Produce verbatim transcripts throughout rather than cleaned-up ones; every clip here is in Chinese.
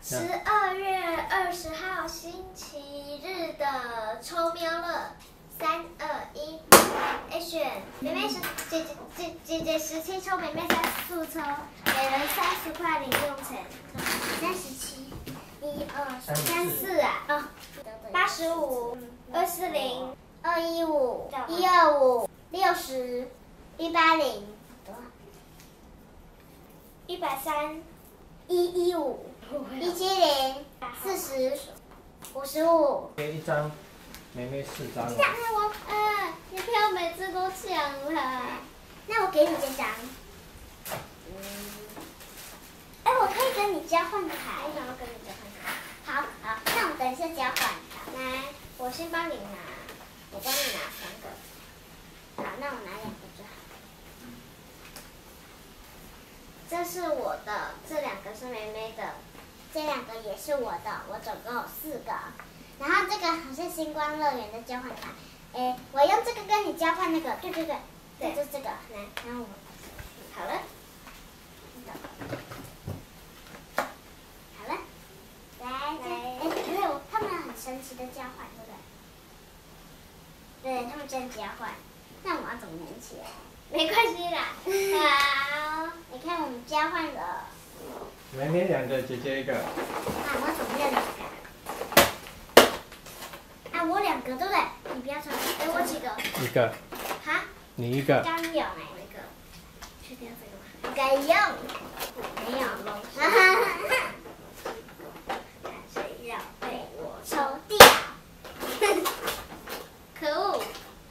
十二月二十号星期日的抽喵乐，三二一 ，action！ 妹妹十姐姐姐姐姐十七抽，妹妹三十四抽，每人三十块零用钱，三十七，一二三四啊，哦，八十五，二四零，二一五，一二五，六十，一八零，一百三，一一五。 一七零，四十，五十五。 给一张，妹妹四张。 这样我，呃，你票每次都抢了。那我给你这张。嗯。哎，我可以跟你交换卡。我想要跟你交换卡。好，好，那我们等一下交换。来，我先帮你拿，我帮你拿三个。好，那我拿两个就好。 这是我的，这两个是妹妹的，这两个也是我的，我总共有四个。然后这个好像星光乐园的交换卡，哎，我用这个跟你交换那个，对对对，对，就这个，来，然后我，好了，好了，来，来，哎，没有，他们很神奇的交换，对不对？对，他们真交换，那我要怎么连起来？ 没关系啦，好，你看我们交换了。 妹妹两个，姐姐一个。 啊，我怎么认识啊？啊，我两个对不对？你不要吵。哎，我几个？ 一个。 哈？ 你一个。 刚有哎，我一个。确定要这个吗？该用。没有。哈哈哈。看谁要被我抽掉？可恶！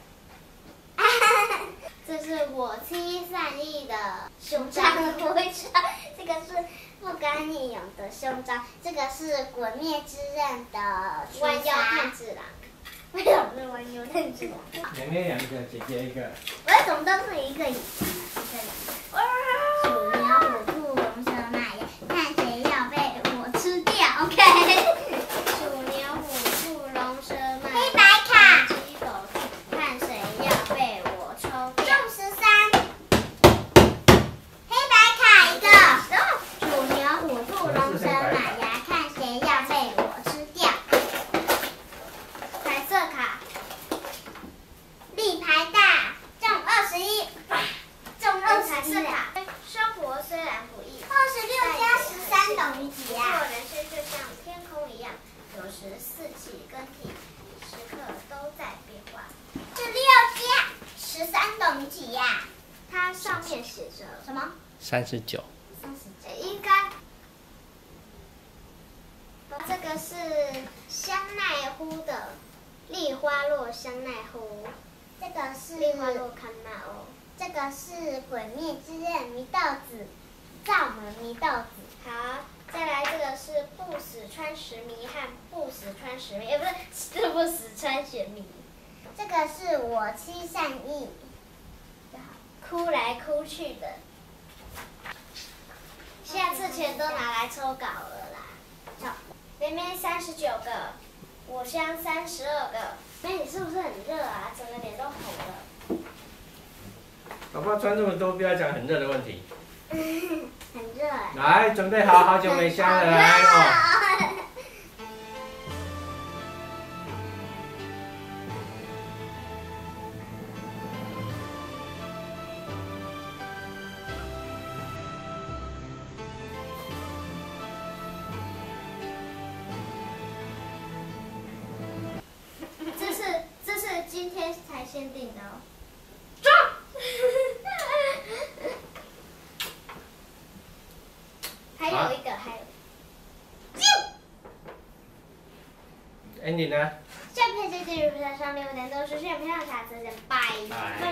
这是我妻善意的胸章，我会知道这个是不甘义勇的胸章，这个是《鬼灭之刃》的弯腰炭治郎。为什么是弯腰炭治郎？ 妹妹两个，姐姐一个。 我怎么都是一个以上啊？鼠牛虎兔龙蛇马羊，看谁要被我吃掉 ？OK。鼠牛虎兔龙蛇马羊。黑白卡。鸡狗看谁要被我抽掉？ 龙蛇马牙，看谁要被我吃掉。彩色卡，立牌大，中二十一，中二十一卡。生活虽然不易，二十六加十三等于几啊？人生就像天空一样，有时四季更替，时刻都在变化。这六加十三等于几呀？它上面写着什么？ 三十九。 三十九，应该。 这个是香奈乎的丽花落香奈乎，这个是丽花落康纳哦，这个是《鬼灭之刃》祢豆子，灶门祢豆子。好，再来这个是不死川石迷和不死川石迷，也不是是不死川雪迷。这个是我妻善意，哭来哭去的。下次钱都拿来抽稿了啦，走。 妹妹三十九个，我香三十二个。妹，你是不是很热啊？整个脸都红了。 宝宝穿这么多，不要讲很热的问题。 很热哎。 来，准备好，好久没香了，来哦。 今天才限定的哦。 撞！ 还有一个，还有。啾。 Andy 呢？ 下片这集如果上六点都是炫漂亮卡，再见，拜拜。